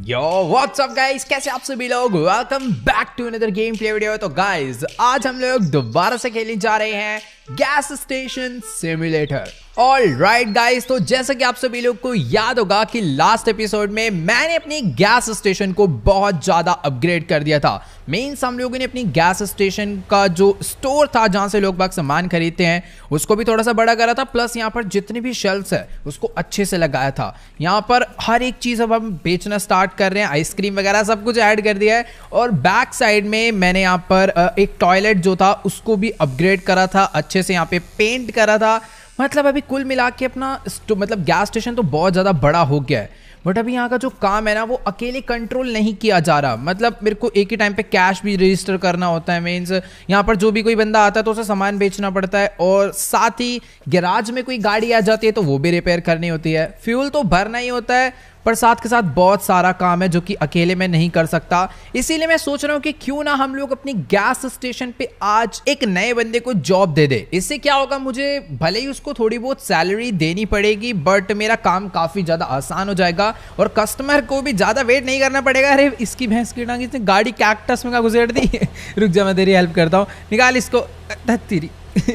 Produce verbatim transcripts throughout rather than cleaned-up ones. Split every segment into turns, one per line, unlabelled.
Yo what's up guys, कैसे आप सभी लोग। Welcome back to another game play video. तो गाइस आज हम लोग दोबारा से खेलने जा रहे हैं gas station simulator. All right guys, तो जैसा कि आप सभी लोग को याद होगा कि लास्ट एपिसोड में मैंने अपनी गैस स्टेशन को बहुत ज्यादा अपग्रेड कर दिया था। मेंस हम लोगों ने अपनी गैस स्टेशन का जो स्टोर था जहां से लोग बाग सामान खरीदते हैं उसको भी थोड़ा सा बड़ा करा था, प्लस यहाँ पर जितनी भी शेल्फ्स है उसको अच्छे से लगाया था। यहाँ पर हर एक चीज अब हम बेचना स्टार्ट कर रहे हैं, आइसक्रीम वगैरह सब कुछ ऐड कर दिया है। और बैक साइड में मैंने यहाँ पर एक टॉयलेट जो था उसको भी अपग्रेड करा था, अच्छे से यहाँ पे पेंट करा था। मतलब अभी कुल मिला के अपना मतलब गैस स्टेशन तो बहुत ज़्यादा बड़ा हो गया है, बट अभी यहाँ का जो काम है ना वो अकेले कंट्रोल नहीं किया जा रहा। मतलब मेरे को एक ही टाइम पे कैश भी रजिस्टर करना होता है, मीन्स यहाँ पर जो भी कोई बंदा आता है तो उसे सामान बेचना पड़ता है, और साथ ही गैराज में कोई गाड़ी आ जाती है तो वो भी रिपेयर करनी होती है। फ्यूल तो भरना ही होता है, पर साथ के साथ बहुत सारा काम है जो कि अकेले में नहीं कर सकता। इसीलिए मैं सोच रहा हूँ कि क्यों ना हम लोग अपनी गैस स्टेशन पे आज एक नए बंदे को जॉब दे दे। इससे क्या होगा, मुझे भले ही उसको थोड़ी बहुत सैलरी देनी पड़ेगी, बट मेरा काम काफी ज्यादा आसान हो जाएगा और कस्टमर को भी ज्यादा वेट नहीं करना पड़ेगा। अरे इसकी भैंस की टांग इसने गाड़ी कैक्टस में घुसेड़ दी। रुक जा, मैं तेरी हेल्प करता हूँ, निकाल इसको। तेरी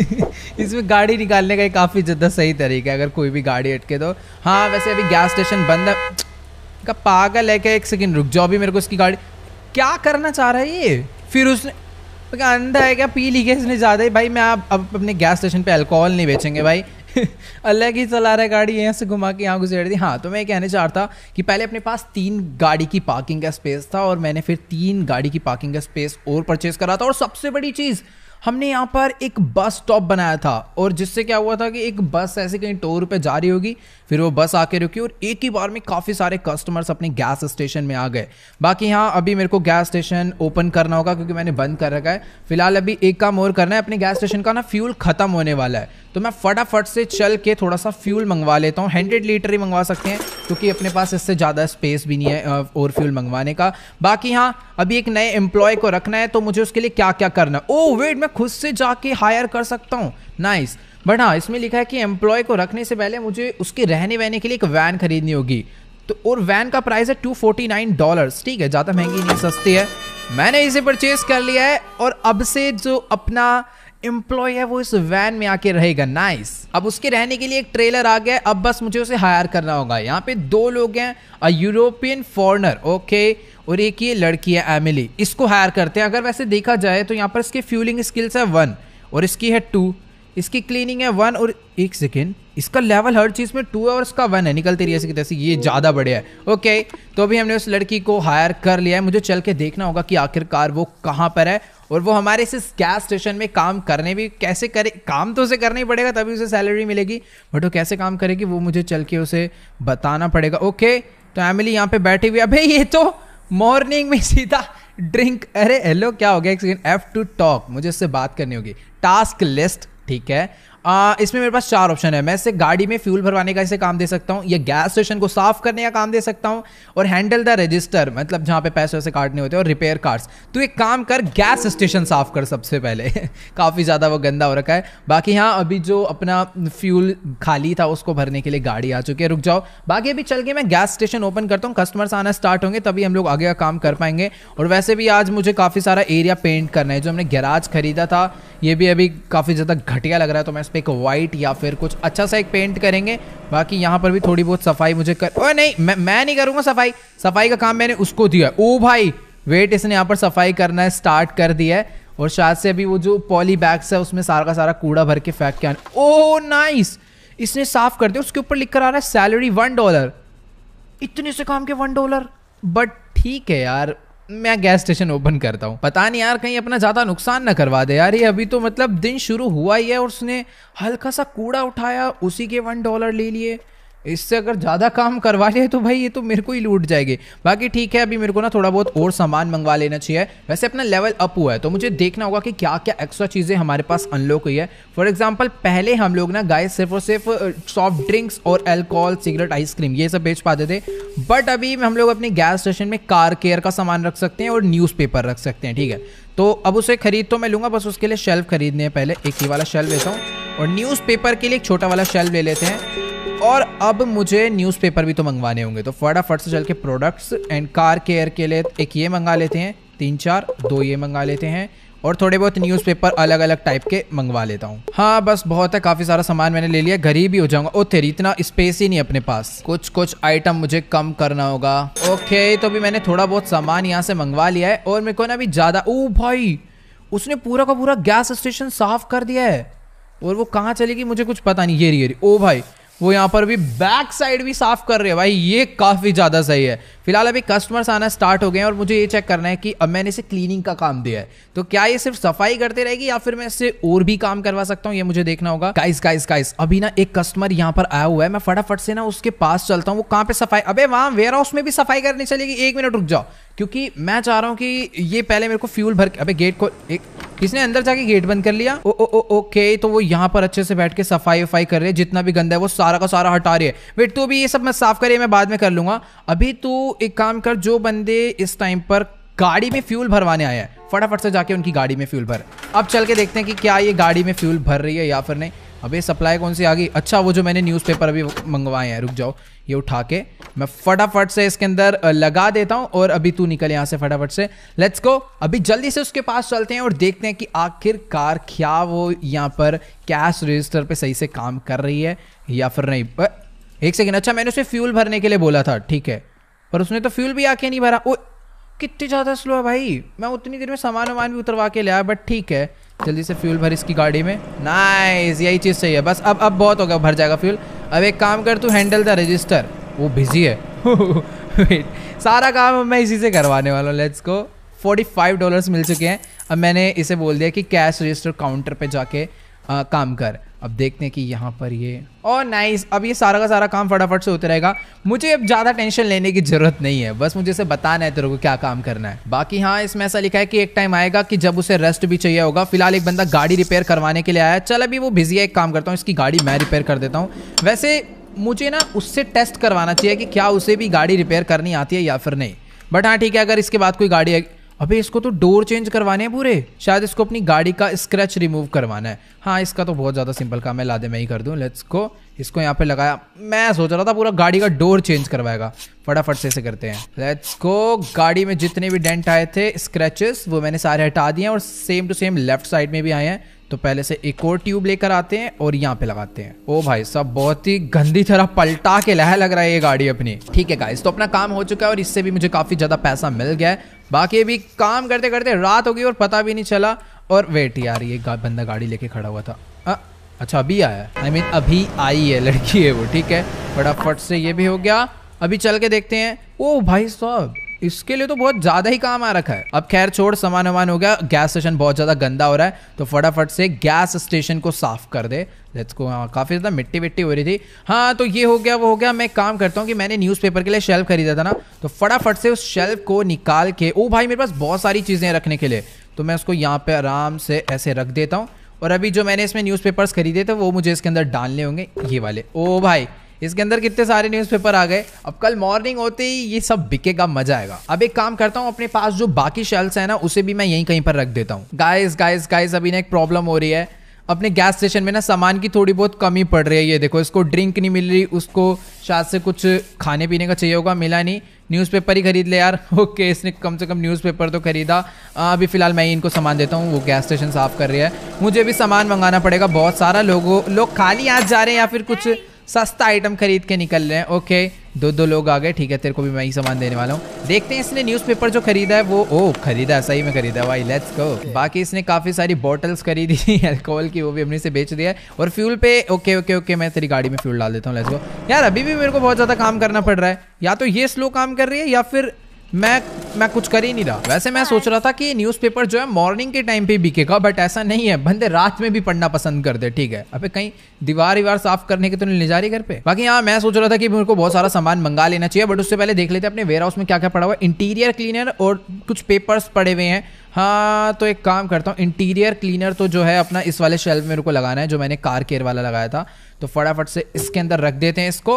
इसमें गाड़ी निकालने का काफ़ी ज़्यादा सही तरीका है अगर कोई भी गाड़ी अटके तो। हाँ वैसे अभी गैस स्टेशन बंद है का पागल है क्या। एक सेकंड रुक जाओ, अभी मेरे को इसकी गाड़ी क्या करना चाह रहा है ये। फिर उसने क्या अंधा है क्या, पी ली क्या इसने ज़्यादा ही। भाई मैं अब अब अपने गैस स्टेशन पे अल्कोहल नहीं बेचेंगे भाई। अलग ही चला रहा है गाड़ी, यहाँ से घुमा के यहाँ घुसेड़ दी। हाँ तो मैं कहने चाह रहा था कि पहले अपने पास तीन गाड़ी की पार्किंग का स्पेस था और मैंने फिर तीन गाड़ी की पार्किंग का स्पेस और परचेज करा था। और सबसे बड़ी चीज़, हमने यहाँ पर एक बस स्टॉप बनाया था, और जिससे क्या हुआ था कि एक बस ऐसे कहीं टोर पे जा रही होगी, फिर वो बस आके रुकी और एक ही बार में काफ़ी सारे कस्टमर्स अपने गैस स्टेशन में आ गए। बाकी यहाँ अभी मेरे को गैस स्टेशन ओपन करना होगा क्योंकि मैंने बंद कर रखा है। फिलहाल अभी एक काम और करना है, अपने गैस स्टेशन का ना फ्यूल ख़त्म होने वाला है, तो मैं फटाफट से चल के थोड़ा सा फ्यूल मंगवा लेता हूँ। हंड्रेड लीटर ही मंगवा सकते हैं क्योंकि अपने पास इससे ज़्यादा स्पेस भी नहीं है और फ्यूल मंगवाने का। बाकी हाँ अभी एक नए एम्प्लॉय को रखना है, तो मुझे उसके लिए क्या क्या करना है। ओह वेट, मैं खुद से जाके हायर कर सकता हूँ, नाइस। बट हाँ इसमें लिखा है कि एम्प्लॉय को रखने से पहले मुझे उसके रहने वहने के लिए एक वैन खरीदनी होगी, तो और वैन का प्राइस है टू फोर्टी नाइन डॉलर्स। ठीक है, ज़्यादा महंगी नहीं, सस्ती है। मैंने इसे परचेज कर लिया है और अब से जो अपना एम्प्लॉय है वो इस वैन में आके रहेगा, नाइस। अब उसके रहने के लिए एक ट्रेलर आ गया, अब बस मुझे उसे हायर करना होगा। यहाँ पे दो लोग हैं, अ यूरोपियन फॉरेनर, ओके, और एक ये लड़की है एमिली, इसको हायर करते हैं। अगर वैसे देखा जाए तो यहाँ पर इसकी फ्यूलिंग स्किल्स है वन और इसकी है टू, इसकी क्लीनिंग है वन, और एक सेकेंड इसका लेवल हर चीज़ में टू है और इसका वन है। निकलती रही ऐसी की तैसी, ये ज़्यादा बढ़िया है। ओके तो अभी हमने उस लड़की को हायर कर लिया है, मुझे चल के देखना होगा कि आखिरकार वो कहाँ पर है और वो हमारे इस गैस स्टेशन में काम करने भी कैसे करे। काम तो उसे करना ही पड़ेगा तभी उसे सैलरी मिलेगी, बट वो कैसे काम करेगी वो मुझे चल के उसे बताना पड़ेगा। ओके तो एमिली यहाँ पे बैठी हुई है। अबे ये तो मॉर्निंग में सीधा ड्रिंक। अरे हेलो क्या हो गया, एक सेकेंड, एफ टू टॉक, मुझे उससे बात करनी होगी। टास्क लिस्ट, ठीक है। आ, इसमें मेरे पास चार ऑप्शन है। मैं इसे गाड़ी में फ्यूल भरवाने का इसे काम दे सकता हूँ, या गैस स्टेशन को साफ करने का काम दे सकता हूँ, और हैंडल द रजिस्टर, मतलब जहाँ पे पैसे वैसे काटने होते हैं, और रिपेयर कार्ड्स। तो एक काम कर, गैस स्टेशन साफ कर सबसे पहले। काफ़ी ज़्यादा वो गंदा हो रखा है। बाकी हाँ अभी जो अपना फ्यूल खाली था उसको भरने के लिए गाड़ी आ चुकी है। रुक जाओ, बाकी अभी चल के मैं गैस स्टेशन ओपन करता हूँ, कस्टमर्स आना स्टार्ट होंगे तभी हम लोग आगे का काम कर पाएंगे। और वैसे भी आज मुझे काफ़ी सारा एरिया पेंट करना है। जो हमने गैराज खरीदा था ये भी अभी काफ़ी ज़्यादा घटिया लग रहा है, तो मैं इस पर एक वाइट या फिर कुछ अच्छा सा एक पेंट करेंगे। बाकी यहाँ पर भी थोड़ी बहुत सफाई मुझे कर, ओए नहीं मैं मैं नहीं करूँगा सफाई, सफाई का काम मैंने उसको दिया है। ओ भाई वेट, इसने यहाँ पर सफाई करना है स्टार्ट कर दिया है, और शायद से अभी वो जो पॉली बैग्स है उसमें सारा का सारा कूड़ा भर के फेंक के आना। ओ नाइस, इसने साफ कर दिया। उसके ऊपर लिख कर आ रहा है सैलरी वन डॉलर। इतने से काम के वन डॉलर, बट ठीक है यार, मैं गैस स्टेशन ओपन करता हूँ। पता नहीं यार कहीं अपना ज़्यादा नुकसान ना करवा दे यार। ये अभी तो मतलब दिन शुरू हुआ ही है और उसने हल्का सा कूड़ा उठाया, उसी के वन डॉलर ले लिए। इससे अगर ज़्यादा काम करवा लिया तो भाई ये तो मेरे को ही लूट जाएगी। बाकी ठीक है, अभी मेरे को ना थोड़ा बहुत और सामान मंगवा लेना चाहिए। वैसे अपना लेवल अप हुआ है तो मुझे देखना होगा कि क्या क्या एक्स्ट्रा चीज़ें हमारे पास अनलॉक हुई है। फॉर एग्जांपल पहले हम लोग ना गाइस सिर्फ और सिर्फ सॉफ्ट ड्रिंक्स और अल्कोहल, सिगरेट, आइसक्रीम ये सब बेच पाते थे, बट अभी हम लोग अपने गैस स्टेशन में कार केयर का सामान रख सकते हैं और न्यूज़पेपर रख सकते हैं। ठीक है, तो अब उसे खरीद तो मैं लूँगा, बस उसके लिए शेल्फ खरीदने हैं। पहले एक ये वाला शेल्फ लेता हूँ और न्यूज़पेपर के लिए एक छोटा वाला शेल्फ ले लेते हैं। और अब मुझे न्यूज़पेपर भी तो मंगवाने होंगे, तो फटाफट से चल के प्रोडक्ट्स एंड कार केयर के लिए एक ये मंगा लेते हैं, तीन चार दो ये मंगा लेते हैं और थोड़े बहुत न्यूज़पेपर अलग अलग टाइप के मंगवा लेता हूँ। हाँ बस बहुत है, काफ़ी सारा सामान मैंने ले लिया, गरीब ही हो जाऊंगा। ओ तेरी, इतना स्पेस ही नहीं अपने पास, कुछ कुछ आइटम मुझे कम करना होगा। ओके तो अभी मैंने थोड़ा बहुत सामान यहाँ से मंगवा लिया है और मेरे को ना अभी ज़्यादा, ओ भाई उसने पूरा का पूरा गैस स्टेशन साफ कर दिया है और वो कहाँ चलेगी मुझे कुछ पता नहीं। ये रही ये रही, ओ भाई वो यहाँ पर भी बैक साइड भी साफ कर रहे हैं भाई, ये काफी ज्यादा सही है। फिलहाल अभी कस्टमर्स आना स्टार्ट हो गए हैं और मुझे ये चेक करना है कि अब मैंने इसे क्लीनिंग का काम दिया है तो क्या ये सिर्फ सफाई करते रहेगी या फिर मैं इससे और भी काम करवा सकता हूँ, ये मुझे देखना होगा। गाइस गाइस गाइस अभी ना एक कस्टमर यहाँ पर आया हुआ है, मैं फटाफट से ना उसके पास चलता हूँ। वो कहाँ पे सफाई, अबे वहाँ वेयर हाउस में भी सफाई करनी चलेगी, एक मिनट रुक जाओ, क्योंकि मैं चाह रहा हूँ कि ये पहले मेरे को फ्यूल भर के, अबे गेट को एक किसने अंदर जाके गेट बंद कर लिया। ओ ओ ओ ओके तो वो यहाँ पर अच्छे से बैठ के सफाई वफाई कर रहे हैं, जितना भी गंदा है वो सारा का सारा हटा रही है। वेट तू भी ये सब मैं साफ करिए, मैं बाद में कर लूंगा। अभी तू एक काम कर, जो बंदे इस टाइम पर गाड़ी में फ्यूल भरवाने आए हैं फटाफट से जाके उनकी गाड़ी में फ्यूल भर। अब चल के देखते हैं कि क्या ये गाड़ी में फ्यूल भर रही है या फिर नहीं। अबे सप्लाई कौन सी आ गई, अच्छा वो जो मैंने न्यूज़पेपर अभी मंगवाए हैं, रुक जाओ ये उठा के मैं फटाफट से इसके अंदर लगा देता हूं और अभी तू निकल यहां से फटाफट से, लेट्स गो। अभी जल्दी से उसके पास चलते हैं और देखते हैं कि आखिरकार क्या वो यहां पर कैश रजिस्टर पे सही से काम कर रही है या फिर नहीं। एक सेकेंड, अच्छा मैंने उसे फ्यूल भरने के लिए बोला था, ठीक है, पर उसने तो फ्यूल भी आके नहीं भरा। ओ कितनी ज़्यादा स्लो है भाई, मैं उतनी देर में सामान वामान भी उतरवा के ले आया, बट ठीक है जल्दी से फ्यूल भर इसकी गाड़ी में। नाइस, यही चीज़ चाहिए बस। अब अब बहुत हो गया, भर जाएगा फ्यूल। अब एक काम कर, तू हैंडल द रजिस्टर, वो बिजी है सारा काम मैं इसी से करवाने वाला हूँ। Let's go, forty five dollars मिल चुके हैं। अब मैंने इसे बोल दिया कि कैश रजिस्टर काउंटर पे जाके आ, काम कर। अब देखते हैं कि यहाँ पर ये, और नाइस, अब ये सारा का सारा काम फटाफट से होते रहेगा। मुझे अब ज़्यादा टेंशन लेने की जरूरत नहीं है, बस मुझे इसे बताना है तेरे को क्या काम करना है। बाकी हाँ इसमें ऐसा लिखा है कि एक टाइम आएगा कि जब उसे रेस्ट भी चाहिए होगा। फिलहाल एक बंदा गाड़ी रिपेयर करवाने के लिए आया है, चल अभी वो बिजी है, एक काम करता हूँ इसकी गाड़ी मैं रिपेयर कर देता हूँ। वैसे मुझे ना उससे टेस्ट करवाना चाहिए कि क्या उसे भी गाड़ी रिपेयर करनी आती है या फिर नहीं, बट हाँ ठीक है, अगर इसके बाद कोई गाड़ी है, अबे इसको तो डोर चेंज करवाने हैं पूरे, शायद इसको अपनी गाड़ी का स्क्रैच रिमूव करवाना है। हाँ इसका तो बहुत ज़्यादा सिंपल काम है, ला दे मैं ही कर दूँ। लेट्स गो, इसको यहाँ पे लगाया, मैं सोच रहा था पूरा गाड़ी का डोर चेंज करवाएगा, फटाफट से इसे करते हैं। लेट्स गो, गाड़ी में जितने भी डेंट आए थे स्क्रैचेस वो मैंने सारे हटा दिए और same to same left side में भी आए हैं, तो पहले से एक और ट्यूब लेकर आते हैं और यहाँ पे लगाते हैं। ओ भाई साहब बहुत ही गंदी तरह पलटा के लह लग रहा है ये गाड़ी अपनी। ठीक है गाइस, तो अपना काम हो चुका है और इससे भी मुझे काफी ज्यादा पैसा मिल गया है। बाकी अभी काम करते करते रात हो गई और पता भी नहीं चला। और वेट यार, ये गा, बंदा गाड़ी लेके खड़ा हुआ था, आ, अच्छा अभी आया, आई मीन अभी आई है, लड़की है वो, ठीक है फटाफट से ये भी हो गया। अभी चल के देखते हैं। ओ भाई साहब इसके लिए तो बहुत ज्यादा ही काम आ रखा है। अब खैर छोड़, सामान वामान हो गया, गैस स्टेशन बहुत ज्यादा गंदा हो रहा है, तो फटाफट से गैस स्टेशन को साफ कर दे। Let's go. हाँ काफी ज्यादा मिट्टी मिट्टी हो रही थी। हाँ तो ये हो गया वो हो गया। मैं काम करता हूँ कि मैंने न्यूज़पेपर के लिए शेल्फ खरीदा था ना, तो फटाफट से उस शेल्फ को निकाल के, ओ भाई मेरे पास बहुत सारी चीजें रखने के लिए, तो मैं उसको यहाँ पे आराम से ऐसे रख देता हूँ। और अभी जो मैंने इसमें न्यूज़पेपर्स खरीदे थे वो मुझे इसके अंदर डालने होंगे, ये वाले। ओ भाई इसके अंदर कितने सारे न्यूज़पेपर आ गए। अब कल मॉर्निंग होते ही ये सब बिकेगा, मजा आएगा। अब एक काम करता हूँ, अपने पास जो बाकी शेल्फ्स है ना उसे भी मैं यहीं कहीं पर रख देता हूँ। गाइस गाइस गाइस अभी ना एक प्रॉब्लम हो रही है, अपने गैस स्टेशन में ना सामान की थोड़ी बहुत कमी पड़ रही है। ये देखो, इसको ड्रिंक नहीं मिल रही, उसको शायद से कुछ खाने पीने का चाहिए होगा, मिला नहीं। न्यूज़पेपर ही खरीद ले यार। ओके इसने कम से कम न्यूज़पेपर तो खरीदा। अभी फिलहाल मैं ही इनको सामान देता हूँ, वो गैस स्टेशन साफ कर रही है। मुझे भी सामान मंगाना पड़ेगा बहुत सारा। लोगों लोग खाली हाथ जा रहे हैं या फिर कुछ सस्ता आइटम खरीद के निकल रहे हैं। ओके दो दो लोग आ गए, ठीक है तेरे को भी मैं ही सामान देने वाला हूँ। देखते हैं इसने न्यूज़पेपर जो खरीदा है वो, ओ खरीदा है, सही में खरीदा है भाई, लेट्स गो। बाकी इसने काफ़ी सारी बॉटल्स खरीदी अल्कोहल की, वो भी अपने से बेच दिया है। और फ्यूल पे ओके ओके ओके मैं तेरी गाड़ी में फ्यूल डाल देता हूँ, लेट्स गो। यार अभी भी मेरे को बहुत ज़्यादा काम करना पड़ रहा है, या तो ये स्लो काम कर रही है या फिर मैं मैं कुछ कर ही नहीं रहा। वैसे मैं सोच रहा था कि न्यूज़पेपर जो है मॉर्निंग के टाइम पे बिकेगा, बट ऐसा नहीं है, बंदे रात में भी पढ़ना पसंद करते। ठीक है, अबे कहीं दीवार दीवार साफ करने के तो नहीं ले जा रही घर पे। बाकी यहाँ मैं सोच रहा था कि मेरे को बहुत सारा सामान मंगा लेना चाहिए, बट उससे पहले देख लेते हैं अपने वेयर हाउस में क्या क्या पड़ा हुआ है। इंटीरियर क्लीनर और कुछ पेपर्स पड़े हुए हैं। हाँ तो एक काम करता हूँ, इंटीरियर क्लीनर तो जो है अपना इस वाले शेल्फ मेरे को लगाना है, जो मैंने कार केयर वाला लगाया था। तो फटाफट से इसके अंदर रख देते हैं इसको।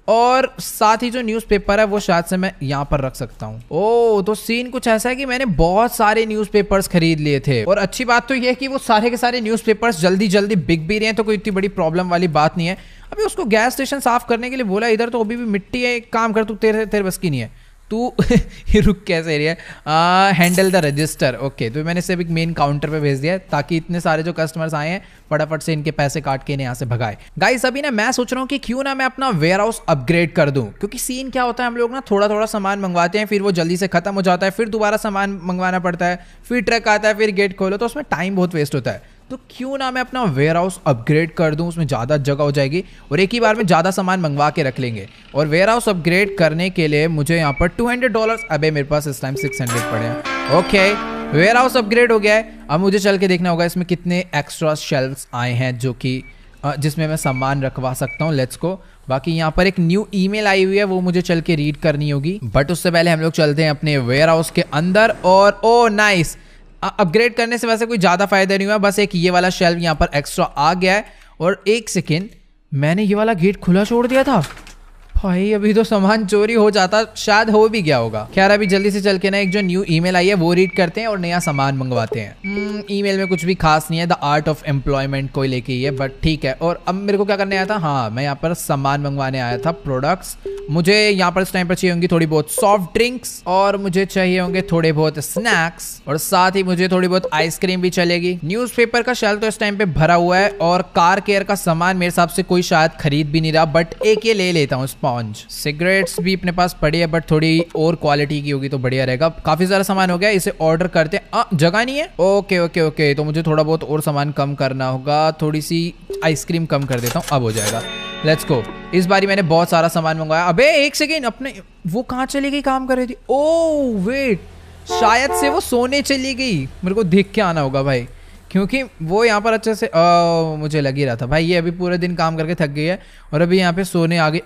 और साथ ही जो न्यूज़पेपर है वो शायद से मैं यहाँ पर रख सकता हूँ। ओह, तो सीन कुछ ऐसा है कि मैंने बहुत सारे न्यूज़पेपर्स खरीद लिए थे और अच्छी बात तो ये है कि वो सारे के सारे न्यूज़पेपर्स जल्दी जल्दी बिक भी रहे हैं, तो कोई इतनी बड़ी प्रॉब्लम वाली बात नहीं है। अभी उसको गैस स्टेशन साफ करने के लिए बोला, इधर तो अभी भी मिट्टी है, एक काम कर, तू तेरे तेरे बस की नहीं है, तू ये रुक कैसे रही है, हैंडल द रजिस्टर। ओके, तो मैंने सिर्फ एक मेन काउंटर पे भेज दिया है ताकि इतने सारे जो कस्टमर्स आए हैं फटाफट से इनके पैसे काट के इन्हें यहाँ से भगाए। गाइस अभी ना मैं सोच रहा हूँ कि क्यों ना मैं अपना वेयर हाउस अपग्रेड कर दूं, क्योंकि सीन क्या होता है, हम लोग ना थोड़ा थोड़ा सामान मंगवाते हैं, फिर वो जल्दी से खत्म हो जाता है, फिर दोबारा सामान मंगवाना पड़ता है, फिर ट्रक आता है, फिर गेट खोलो, तो उसमें टाइम बहुत वेस्ट होता है। तो क्यों ना मैं अपना वेयर हाउस अपग्रेड कर दूं, उसमें ज़्यादा जगह हो जाएगी और एक ही बार में ज़्यादा सामान मंगवा के रख लेंगे। और वेयर हाउस अपग्रेड करने के लिए मुझे यहाँ पर टू हंड्रेड डॉलर, अबे मेरे पास इस टाइम सिक्स हंड्रेड पड़े हैं। ओके, वेयर हाउस अपग्रेड हो गया है। अब मुझे चल के देखना होगा इसमें कितने एक्स्ट्रा शेल्फ्स आए हैं जो कि जिसमें मैं सामान रखवा सकता हूँ। Let's go. बाकी यहाँ पर एक न्यू ईमेल आई हुई है, वो मुझे चल के रीड करनी होगी, बट उससे पहले हम लोग चलते हैं अपने वेयर हाउस के अंदर। और ओ नाइस, अपग्रेड करने से वैसे कोई ज़्यादा फायदा नहीं हुआ, बस एक ये वाला शेल्फ यहाँ पर एक्स्ट्रा आ गया है। और एक सेकेंड, मैंने ये वाला गेट खुला छोड़ दिया था भाई, अभी तो सामान चोरी हो जाता, शायद हो भी गया होगा। खैर अभी जल्दी से चल के ना एक जो न्यू ईमेल आई है वो रीड करते हैं और नया सामान मंगवाते हैं। ईमेल में कुछ भी खास नहीं है, द आर्ट ऑफ एम्प्लॉयमेंट को लेके ही है, बट ठीक है। और अब मेरे को क्या करने आया था, हाँ मैं यहाँ पर सामान मंगवाने आया था, प्रोडक्ट्स। मुझे यहाँ पर इस टाइम पर चाहिए होंगी थोड़ी बहुत सॉफ्ट ड्रिंक्स और मुझे चाहिए होंगे थोड़े बहुत स्नैक्स और साथ ही मुझे थोड़ी बहुत आइसक्रीम भी चलेगी। न्यूज़पेपर का शेल्फ तो इस टाइम पे भरा हुआ है और कार केयर का सामान मेरे हिसाब से कोई शायद खरीद भी नहीं रहा, बट एक ये ले लेता हूँ स्पॉन्ज। सिगरेट्स भी अपने पास पड़ी है, बट थोड़ी और क्वालिटी की होगी तो बढ़िया रहेगा। काफी सारा सामान हो गया, इसे ऑर्डर करते हैं। जगह नहीं है, ओके ओके ओके, तो मुझे थोड़ा बहुत और सामान कम करना होगा, थोड़ी सी आइसक्रीम कम कर देता हूँ, अब हो जाएगा। Let's go. इस बारी मैंने बहुत सारा सामान मंगवाया। अबे एक सेकेंड, अपने वो कहाँ चली गई, काम कर रही थी। ओह वेट, शायद से वो सोने चली गई, मेरे को देख के आना होगा भाई, क्योंकि वो यहाँ पर अच्छे से आ, मुझे लग ही रहा था भाई, ये अभी पूरे दिन काम करके थक गई है और अभी यहाँ पे सोने आ गई।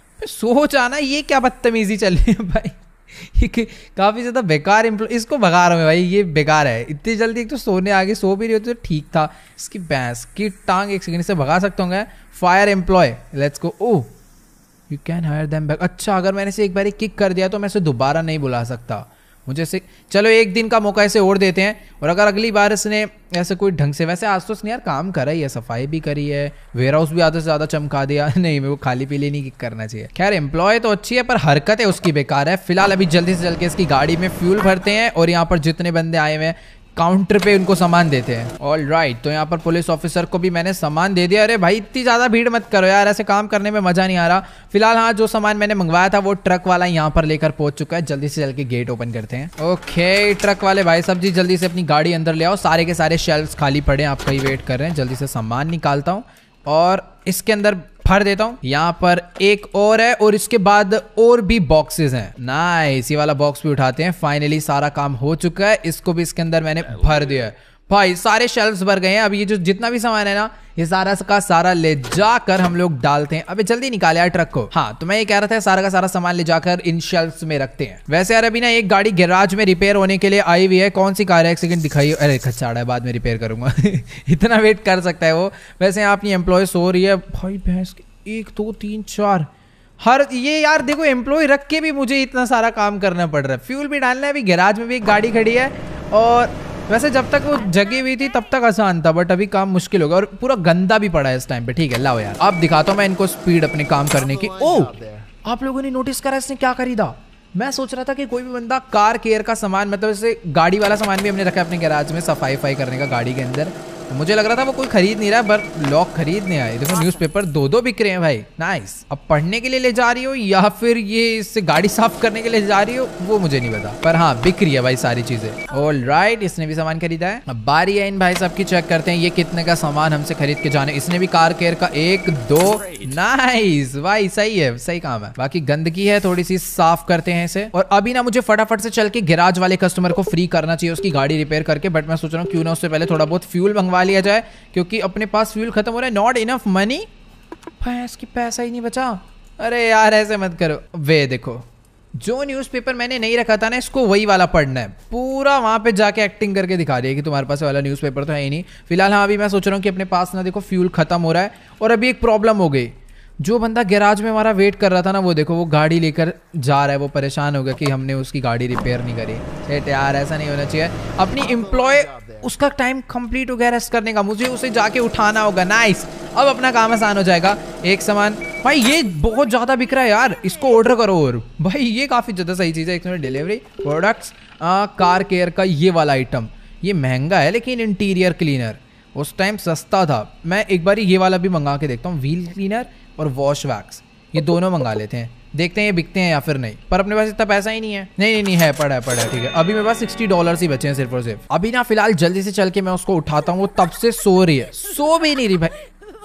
सोच आना, ये क्या बदतमीजी चल रही है भाई, ये काफ़ी ज़्यादा बेकार एम्प्लॉय, इसको भगा रहा हूँ भाई, ये बेकार है। इतनी जल्दी एक तो सोने आगे, सो भी रही होती तो ठीक था। इसकी भैंस की टांग, एक सेकंड से भगा सकता हूँ। Fire employ, let's go. Oh, you can hire them back. अच्छा, अगर मैंने इसे एक बार किक कर दिया तो मैं इसे दोबारा नहीं बुला सकता, मुझे से चलो एक दिन का मौका इसे और देते हैं। और अगर अगली बार इसने ऐसे कोई ढंग से, वैसे आज तो इसने यार काम करा ही है, सफाई भी करी है, वेयर हाउस भी आधे से ज़्यादा चमका दिया। नहीं, मेरे को खाली पीली नहीं करना चाहिए। खैर एम्प्लॉय तो अच्छी है पर हरकतें उसकी बेकार है। फिलहाल अभी जल्दी से चल के इसकी गाड़ी में फ्यूल भरते हैं और यहाँ पर जितने बंदे आए हुए हैं काउंटर पे उनको सामान देते हैं। ऑल राइट, तो यहाँ पर पुलिस ऑफिसर को भी मैंने सामान दे दिया। अरे भाई इतनी ज़्यादा भीड़ मत करो यार, ऐसे काम करने में मज़ा नहीं आ रहा। फिलहाल हाँ, जो सामान मैंने मंगवाया था वो ट्रक वाला यहाँ पर लेकर पहुंच चुका है। जल्दी से चल के गेट ओपन करते हैं। ओके ट्रक वाले भाई साहब जी, जल्दी से अपनी गाड़ी अंदर ले आओ। सारे के सारे शेल्फ्स खाली पड़े हैं, आपका ही वेट कर रहे हैं। जल्दी से सामान निकालता हूँ और इसके अंदर भर देता हूँ। यहाँ पर एक और है और इसके बाद और भी बॉक्सेस हैं। नाइस, ये वाला बॉक्स भी उठाते हैं। फाइनली सारा काम हो चुका है, इसको भी इसके अंदर मैंने भर दिया है। भाई सारे शेल्फ्स भर गए हैं। अब ये जो जितना भी सामान है ना, ये सारा का सारा ले जाकर हम लोग डालते हैं। अबे जल्दी निकाले यार ट्रक को। हाँ, तो मैं ये कह रहा था सारा का सारा सामान ले जाकर इन शेल्फ्स में रखते हैं। वैसे यार अभी ना एक गाड़ी गैराज में रिपेयर होने के लिए आई हुई है। कौन सी कार है, एक सेकंड दिखाइए। अरे खच्चाड़ा है, बाद में रिपेयर करूंगा। इतना वेट कर सकता है वो। वैसे यहाँ अपनी एम्प्लॉय सो रही है। भाई भैंस, एक दो तीन चार, हर ये यार देखो एम्प्लॉय रख के भी मुझे इतना सारा काम करना पड़ रहा है। फ्यूल भी डालना है, अभी गैराज में भी एक गाड़ी खड़ी है। और वैसे जब तक वो जगी हुई थी तब तक आसान था, बट अभी काम मुश्किल होगा और पूरा गंदा भी पड़ा है इस टाइम पे। ठीक है, लाओ यार, अब दिखाता हूँ मैं इनको स्पीड अपने काम करने की। ओह, आप लोगों ने नोटिस करा इसने क्या खरीदा? मैं सोच रहा था कि कोई भी बंदा कार केयर का सामान, मतलब जैसे गाड़ी वाला सामान भी हमने रखा है अपने गैराज में, सफाई वफाई करने का गाड़ी के अंदर। तो मुझे लग रहा था वो कोई खरीद नहीं रहा, पर लॉक खरीदने आए। देखो न्यूज़पेपर दो दो बिक रहे हैं भाई। नाइस। अब पढ़ने के लिए ले जा रही हो या फिर ये इससे गाड़ी साफ करने के लिए जा रही हो वो मुझे नहीं पता, पर हाँ बिक रही है भाई सारी चीजें। ऑल राइट, इसने भी सामान खरीदा है। अब बारी है इन भाई साहब की, चेक करते हैं ये कितने का सामान हमसे खरीद के जाने। इसने भी कार केयर का एक दो। नाइस भाई, सही है, सही काम है। बाकी गंदगी है थोड़ी सी, साफ करते हैं इसे। और अभी ना मुझे फटाफट से चल के गैराज वाले कस्टमर को फ्री करना चाहिए उसकी गाड़ी रिपेयर करके, बट मैं सोच रहा हूँ क्यों ना उससे पहले थोड़ा बहुत फ्यूल मंगवा लिया जाए, क्योंकि अपने पास फ्यूल खत्म हो रहा है। नॉट इनफ मनी, इसकी पैसा ही नहीं बचा। अरे यार ऐसे मत करो। वे देखो, जो न्यूज़पेपर मैंने नहीं रखा था ना, इसको वही वाला पढ़ना है। पूरा वहां पे जाके एक्टिंग करके दिखा रही है कि तुम्हारे पास वाला न्यूज़पेपर तो है ही नहीं। फिलहाल हाँ, अभी मैं सोच रहा हूँ कि अपने पास ना देखो फ्यूल खत्म हो रहा है और अभी एक प्रॉब्लम हो गई। जो बंदा गैराज में हमारा वेट कर रहा था ना, वो देखो वो गाड़ी लेकर जा रहा है, वो परेशान हो गया कि हमने उसकी गाड़ी रिपेयर नहीं करी। सेट यार, ऐसा नहीं होना चाहिए। अपनी एम्प्लॉय उसका टाइम कंप्लीट हो गया रेस्ट करने का, मुझे उसे जाके उठाना होगा। नाइस, अब अपना काम आसान हो जाएगा। एक सामान भाई ये बहुत ज़्यादा बिक रहा है यार, इसको ऑर्डर करो। और भाई ये काफ़ी ज़्यादा सही चीज़ है। इसमें डिलीवरी प्रोडक्ट्स, कार केयर का ये वाला आइटम, ये महंगा है लेकिन इंटीरियर क्लीनर उस टाइम सस्ता था। मैं एक बार ये वाला भी मंगा के देखता हूँ, व्हील क्लीनर और वॉश वैक्स, ये दोनों मंगा लेते हैं, देखते हैं ये बिकते हैं या फिर नहीं। पर अपने पास इतना पैसा ही नहीं है। नहीं नहीं नहीं है, पड़ा है पड़ा है, ठीक है। अभी मेरे पास सिक्सटी डॉलर ही बचे हैं सिर्फ और सिर्फ। अभी ना फिलहाल जल्दी से चल के मैं उसको उठाता हूँ, वो तब से सो रही है, सो भी नहीं रही भाई।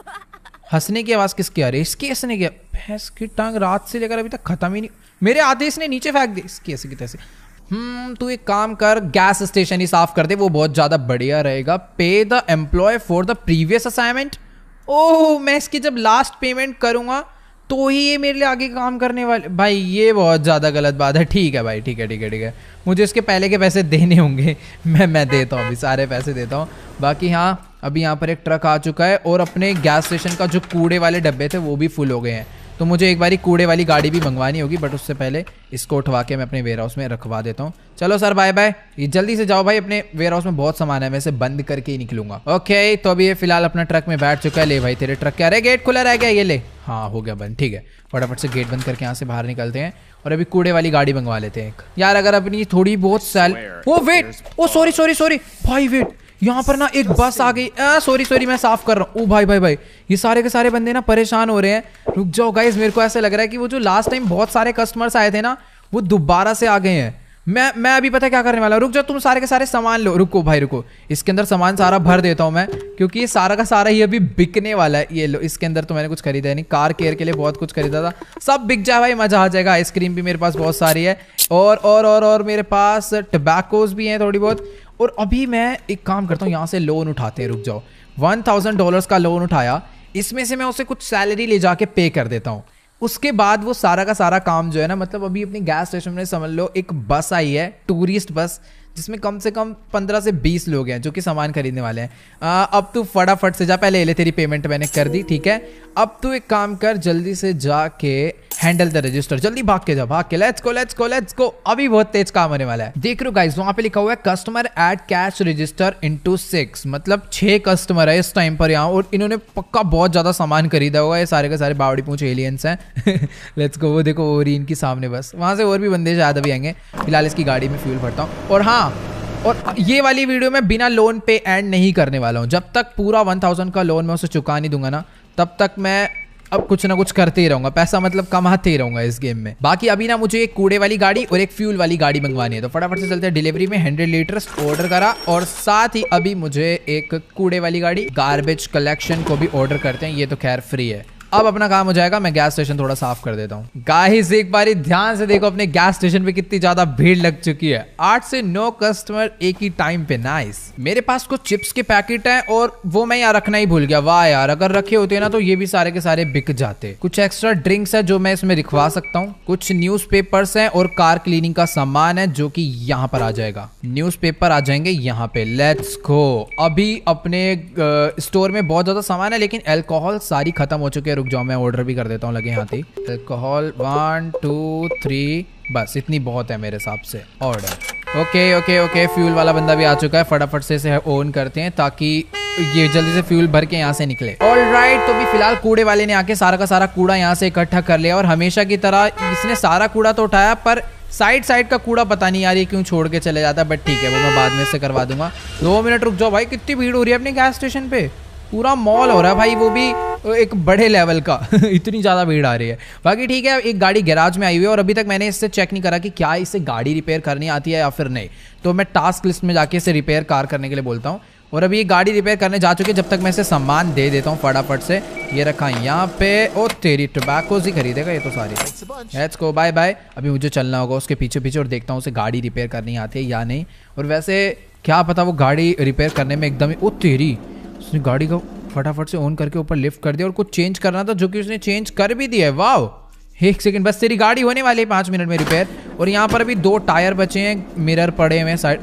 हंसने की आवाज़ किसकी आ रही है? इसकी हंसने की। भैंस की टांग रात से लेकर अभी तक खत्म ही नहीं। मेरे आदेश ने नीचे फेंक दी इसकी ऐसे की तैसे। हम्म तू एक काम कर, गैस स्टेशन ही साफ कर दे, वो बहुत ज़्यादा बढ़िया रहेगा। Pay the employ for the previous assignment. Oh, मैं इसकी जब लास्ट पेमेंट करूँगा तो ही ये मेरे लिए आगे काम करने वाले। भाई ये बहुत ज़्यादा गलत बात है। ठीक है भाई, ठीक है ठीक है ठीक है, मुझे इसके पहले के पैसे देने होंगे। मैं मैं देता हूँ, अभी सारे पैसे देता हूँ। बाकी हाँ, अभी यहाँ पर एक ट्रक आ चुका है और अपने गैस स्टेशन का जो कूड़े वाले डब्बे थे वो भी फुल हो गए हैं। तो मुझे एक बारी कूड़े वाली गाड़ी भी मंगवानी होगी, बट उससे पहले इसको उठवा के मैं अपने वेयर हाउस में रखवा देता हूँ। चलो सर, बाय बाय। ये जल्दी से जाओ भाई, अपने वेयर हाउस में बहुत सामान है, मैं इसे बंद करके ही निकलूंगा। ओके, तो अभी ये फिलहाल अपना ट्रक में बैठ चुका है। ले भाई, तेरे ट्रक क्या रहे, गेट खुला रह गया, ये ले। हाँ हो गया बंद, ठीक है। फटाफट से गेट बंद करके यहाँ से बाहर निकलते हैं और अभी कूड़े वाली गाड़ी मंगवा लेते हैं एक। यार अगर अपनी थोड़ी बहुत sale oh wait, oh sorry sorry sorry भाई, वेट, यहाँ पर ना एक बस आ गई। सॉरी सॉरी, मैं साफ कर रहा हूँ। ओ भाई भाई भाई, ये सारे के सारे बंदे ना परेशान हो रहे हैं। रुक जाओ गाइस, मेरे को ऐसा लग रहा है कि वो जो लास्ट टाइम बहुत सारे कस्टमर्स आए थे ना, वो दोबारा से आ गए हैं। मैं मैं अभी पता क्या करने वाला हूँ। रुक जाओ, तुम सारे के सारे सामान लो। रुको भाई रुको, इसके अंदर सामान सारा भर देता हूँ मैं, क्योंकि ये सारा का सारा ही अभी बिकने वाला है। ये लो, इसके अंदर तो मैंने कुछ खरीदा है नहीं, कार केयर के लिए बहुत कुछ खरीदा था, सब बिक जाए भाई, मजा आ जाएगा। आइसक्रीम भी मेरे पास बहुत सारी है और और और और मेरे पास टबैकोज भी हैं थोड़ी बहुत। और अभी मैं एक काम करता हूँ, यहाँ से लोन उठाते हैं। रुक जाओ, वन थाउजेंड डॉलर्स का लोन उठाया, इसमें से मैं उसे कुछ सैलरी ले जाके पे कर देता हूँ। उसके बाद वो सारा का सारा काम जो है ना, मतलब अभी अपनी गैस स्टेशन में समझ लो एक बस आई है, टूरिस्ट बस, जिसमें कम से कम पंद्रह से बीस लोग हैं जो कि सामान खरीदने वाले हैं। आ, अब तू फटाफट से जा, पहले ले, तेरी पेमेंट मैंने कर दी, ठीक है। अब तू एक काम कर, जल्दी से जाके हैंडल द रजिस्टर, जल्दी भाग के जा, भाग के। Let's go let's go let's go, अभी बहुत तेज काम होने वाला है। देख रहे हो गाइस, वहां पे लिखा हुआ है customer add cash register into six, मतलब छह कस्टमर है इस टाइम पर यहाँ, और इन्होंने पक्का बहुत ज्यादा सामान खरीदा होगा। ये सारे के सारे बावड़ी पूंछ एलियंस हैं। लेट्स गो, वो देखो और इनकी सामने बस, वहां से और भी बंदे शायद अभी आएंगे। फिलहाल इसकी गाड़ी में फ्यूल भरता हूँ। और हाँ, और ये वाली वीडियो में बिना लोन पे एंड नहीं करने वाला हूँ। जब तक पूरा वन थाउजेंड का लोन मैं उसे चुका नहीं दूंगा ना, तब तक मैं अब कुछ ना कुछ करते ही रहूंगा, पैसा मतलब कमाते ही रहूंगा इस गेम में। बाकी अभी ना मुझे एक कूड़े वाली गाड़ी और एक फ्यूल वाली गाड़ी मंगवानी है, तो फटाफट से चलते हैं। डिलीवरी में हंड्रेड लीटर्स ऑर्डर करा, और साथ ही अभी मुझे एक कूड़े वाली गाड़ी गार्बेज कलेक्शन को भी ऑर्डर करते हैं। ये तो खैर फ्री है, अब अपना काम हो जाएगा। मैं गैस स्टेशन थोड़ा साफ कर देता हूँ। गाइस एक बारी ध्यान से देखो, अपने गैस स्टेशन पे कितनी ज्यादा भीड़ लग चुकी है। आठ से नौ कस्टमर एक ही टाइम पे। नाइस। मेरे पास कुछ चिप्स के पैकेट हैं और वो मैं यार रखना ही भूल गया। वाह यार, अगर रखे होते ना तो ये भी सारे के सारे बिक जाते। कुछ एक्स्ट्रा ड्रिंक्स है जो मैं इसमें रिखवा सकता हूँ। कुछ न्यूज पेपर्स है और कार क्लीनिंग का सामान है जो कि यहाँ पर आ जाएगा। न्यूज पेपर आ जाएंगे यहाँ पे। Let's go. अभी अपने स्टोर में बहुत ज्यादा सामान है, लेकिन अल्कोहल सारी खत्म हो चुकी है। रुक जाओ, मैं ऑर्डर भी कर देता हूँ लगे हाथ ही। अल्कोहल वन टू थ्री, बस इतनी बहुत है मेरे हिसाब से। Order okay okay okay. Fuel वाला बंदा भी आ चुका है, फटाफट से इसे ऑन करते हैं ताकि ये जल्दी से फ्यूल भर के यहाँ से निकले। ऑलराइट, तो भी फिलहाल कूड़े वाले ने आके सारा का सारा कूड़ा यहाँ से इकट्ठा कर लिया, और हमेशा की तरह इसने सारा कूड़ा तो उठाया, पर साइड साइड का कूड़ा पता नहीं यार ये क्यों छोड़ के चले जाता है, बट ठीक है, वो मैं बाद में से करवा दूंगा। दो मिनट रुक जाओ भाई, कितनी भीड़ हो रही है अपने गैस स्टेशन पे। पूरा मॉल हो रहा है भाई, वो भी एक बड़े लेवल का। इतनी ज़्यादा भीड़ आ रही है। बाकी ठीक है, एक गाड़ी गैराज में आई हुई है और अभी तक मैंने इससे चेक नहीं करा कि क्या इसे गाड़ी रिपेयर करनी आती है या फिर नहीं। तो मैं टास्क लिस्ट में जाके इसे रिपेयर कार करने के लिए बोलता हूँ, और अभी ये गाड़ी रिपेयर करने जा चुकी है। जब तक मैं इसे सामान दे देता हूँ फटाफट से। ये रखा यहाँ पे। ओ तेरी टोबैकोज ही खरीदेगा ये तो सारी। Let's go, bye bye. अभी मुझे चलना होगा उसके पीछे पीछे और देखता हूँ उसे गाड़ी रिपेयर करनी आती है या नहीं। और वैसे क्या पता वो गाड़ी रिपेयर करने में एकदम ही, ओ तेरी, उसने गाड़ी को फटाफट से ऑन करके ऊपर लिफ्ट कर दिया, और कुछ चेंज करना था जो कि उसने चेंज कर भी दिया है। वाह, एक सेकंड बस, तेरी गाड़ी होने वाली है पाँच मिनट में रिपेयर। और यहाँ पर अभी दो टायर बचे हैं, मिरर पड़े हुए साइड।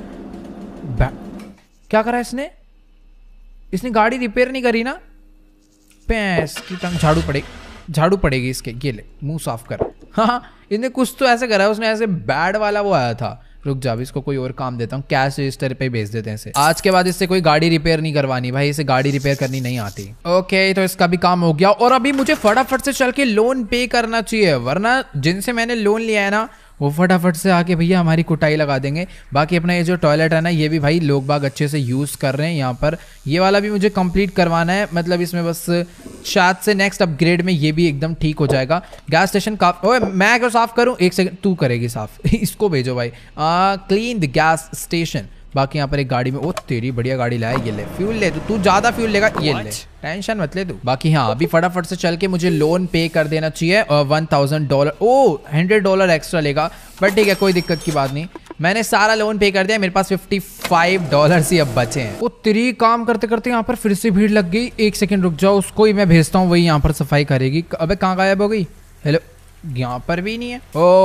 क्या करा इसने? इसने गाड़ी रिपेयर नहीं करी ना, पैस की टंग झाड़ू पड़े। झाड़ू पड़ेगी इसके। ये ले मुंह साफ कर। हाँ इन्हें कुछ तो ऐसे करा है उसने, ऐसे बैड वाला वो आया था। रुक जा, इसको कोई और काम देता हूँ, कैश रजिस्टर पे भेज देते हैं इसे। आज के बाद इससे कोई गाड़ी रिपेयर नहीं करवानी भाई, इसे गाड़ी रिपेयर करनी नहीं आती। ओके तो इसका भी काम हो गया और अभी मुझे फटाफट से चल के लोन पे करना चाहिए, वरना जिनसे मैंने लोन लिया है ना वो फटाफट से आके भैया हमारी कुटाई लगा देंगे। बाकी अपना ये जो टॉयलेट है ना ये भी भाई लोग बाग अच्छे से यूज़ कर रहे हैं यहाँ पर। ये वाला भी मुझे कंप्लीट करवाना है, मतलब इसमें बस शायद से नेक्स्ट अपग्रेड में ये भी एकदम ठीक हो जाएगा। गैस स्टेशन का ओए मैं क्यों साफ करूँ, एक सेकंड तू करेगी साफ। इसको भेजो भाई, क्लीन द गैस स्टेशन। बाकी यहाँ पर एक गाड़ी में, ओ तेरी बढ़िया गाड़ी लाया, ये ले फ्यूल ले, तू ज्यादा फ्यूल लेगा, ये ले टेंशन मत ले तू। बाकी हाँ अभी फटाफट से चल के मुझे लोन पे कर देना चाहिए और one thousand dollar oh hundred dollar extra लेगा, बट ठीक है कोई दिक्कत की बात नहीं। मैंने सारा लोन पे कर दिया, मेरे पास फिफ्टी फाइव डॉलर ही अब बचे हैं। वो तेरी काम करते करते यहाँ पर फिर से भीड़ लग गई। एक सेकंड रुक जाओ, उसको ही मैं भेजता हूँ, वही यहाँ पर सफाई करेगी। अबे कहाँ गायब हो गई? हेलो, यहाँ पर भी नहीं है।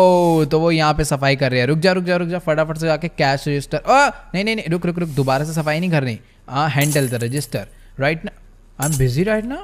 ओ तो वो यहाँ पे सफाई कर रही है। रुक जा रुक जा रुक जा, फटाफट से जाके कैश रजिस्टर। ओ नहीं नहीं नहीं रुक रुक रुक, दोबारा से सफाई नहीं करनी। हाँ हैंडल द रजिस्टर राइट ना, आई एम बिजी राइट ना।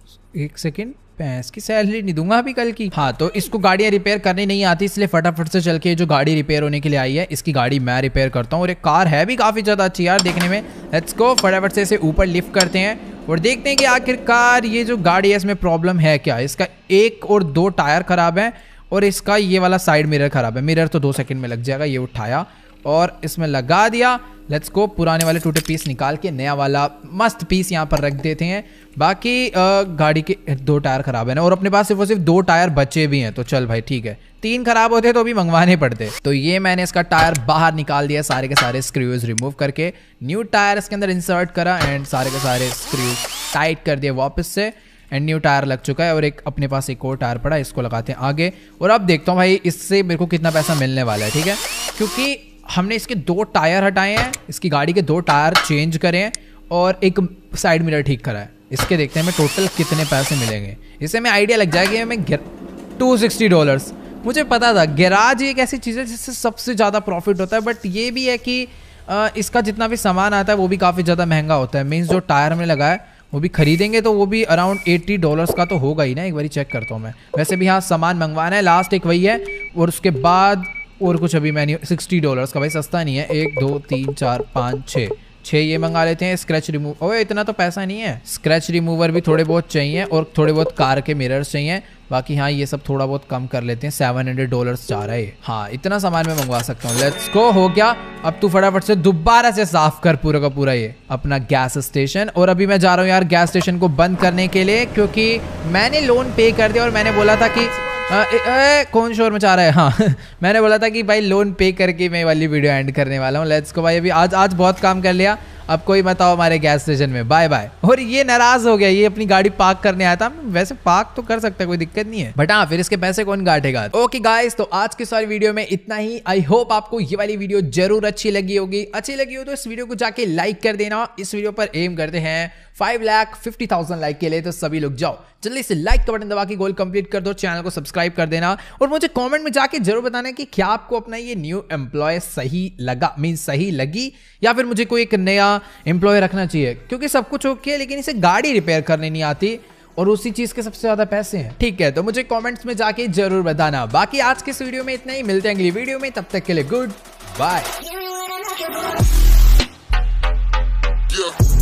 एक सेकेंड, पैंस की सैलरी नहीं दूंगा अभी कल की। हाँ तो इसको गाड़ियाँ रिपेयर करनी नहीं आती, इसलिए फटाफट से चल के जो गाड़ी रिपेयर होने के लिए आई है इसकी गाड़ी मैं रिपेयर करता हूँ। और एक कार है भी काफी ज्यादा अच्छी यार देखने में। लेट्स गो, फटाफट से इसे ऊपर लिफ्ट करते हैं और देखते हैं कि आखिरकार ये जो गाड़ी है इसमें प्रॉब्लम है क्या। इसका एक और दो टायर खराब है और इसका ये वाला साइड मिरर खराब है। मिरर तो दो सेकंड में लग जाएगा। ये उठाया और इसमें लगा दिया। लेट्स गो, पुराने वाले टूटे पीस निकाल के नया वाला मस्त पीस यहाँ पर रख देते हैं। बाकी आ, गाड़ी के दो टायर खराब है ना, और अपने पास सिर्फ और सिर्फ दो टायर बचे भी हैं, तो चल भाई ठीक है। तीन खराब होते तो भी मंगवाने पड़ते। तो ये मैंने इसका टायर बाहर निकाल दिया, सारे के सारे स्क्रूज रिमूव करके न्यू टायर इसके अंदर इंसर्ट करा एंड सारे के सारे स्क्रूज टाइट कर दिए वापस से एंड न्यू टायर लग चुका है। और एक अपने पास एक और टायर पड़ा, इसको लगाते हैं आगे। और अब देखता हूँ भाई इससे मेरे को कितना पैसा मिलने वाला है। ठीक है, क्योंकि हमने इसके दो टायर हटाए हैं, इसकी गाड़ी के दो टायर चेंज करे हैं और एक साइड मिरर ठीक करा है। इसके देखते हैं हमें टोटल कितने पैसे मिलेंगे। इससे हमें आइडिया लग जाएगा हमें टू सिक्सटी डॉलर्स। मुझे पता था गैराज एक ऐसी चीज़ है जिससे सबसे ज़्यादा प्रॉफिट होता है, बट ये भी है कि आ, इसका जितना भी सामान आता है वो भी काफ़ी ज़्यादा महंगा होता है। मीन्स जो टायर हमने लगाया वो भी खरीदेंगे तो वो भी अराउंड अस्सी डॉलर्स का तो होगा ही ना। एक बार चेक करता हूँ मैं। वैसे भी हाँ सामान मंगवाना है, लास्ट एक वही है और उसके बाद और कुछ अभी मैंने सिक्सटी डॉलर्स का, भाई सस्ता नहीं है। एक दो तीन चार पाँच छः छः ये मंगा लेते हैं। स्क्रैच रिमूव, ओए इतना तो पैसा नहीं है। स्क्रैच रिमूवर भी थोड़े बहुत चाहिए और थोड़े बहुत कार के मिरर्स चाहिए। बाकी हाँ ये सब थोड़ा बहुत कम कर लेते हैं। सेवन हंड्रेड डॉलर्स जा रहा है। हाँ इतना सामान मैं मंगवा सकता हूँ। लेट्स गो, हो गया। अब तू फटाफट से दोबारा से साफ कर पूरा का पूरा ये अपना गैस स्टेशन। और अभी मैं जा रहा हूँ यार गैस स्टेशन को बंद करने के लिए, क्योंकि मैंने लोन पे कर दिया और मैंने बोला था कि आ, ए, ए, कौन शोर मचा रहा है। हाँ मैंने बोला था कि भाई लोन पे करके मैं वाली वीडियो एंड करने वाला हूँ। लेट्स गो भाई, अभी आज आज बहुत काम कर लिया, अब कोई मत आओ हमारे गैस स्टेशन में, बाय बाय। और ये नाराज हो गया, ये अपनी गाड़ी पार्क करने आया था। वैसे पार्क तो कर सकता है, कोई दिक्कत नहीं है, बट हाँ फिर इसके पैसे कौन काटेगा। ओके गाइस, तो आज की सारी वीडियो में इतना ही। आई होप आपको ये वाली वीडियो जरूर अच्छी लगी होगी। अच्छी लगी हो तो इस वीडियो को जाके लाइक कर देना। इस वीडियो पर एम करते हैं five lakh fifty thousand like के लिए, तो सभी लोग जाओ जल्दी से लाइक का बटन दबा के गोल कंप्लीट कर दो, चैनल को सब्सक्राइब कर देना और मुझे कमेंट में जाके जरूर बताना कि क्या आपको अपना ये न्यू एम्प्लॉय सही लगा, मीन सही लगी, या फिर मुझे कोई एक नया एम्प्लॉय रखना चाहिए। क्योंकि सब कुछ ओके है लेकिन इसे गाड़ी रिपेयर करने नहीं आती और उसी चीज के सबसे ज्यादा पैसे हैं। ठीक है, तो मुझे कमेंट्स में जाके जरूर बताना। बाकी आज के इस वीडियो में इतना ही, मिलते हैं अगली वीडियो में, तब तक के लिए गुड बाय।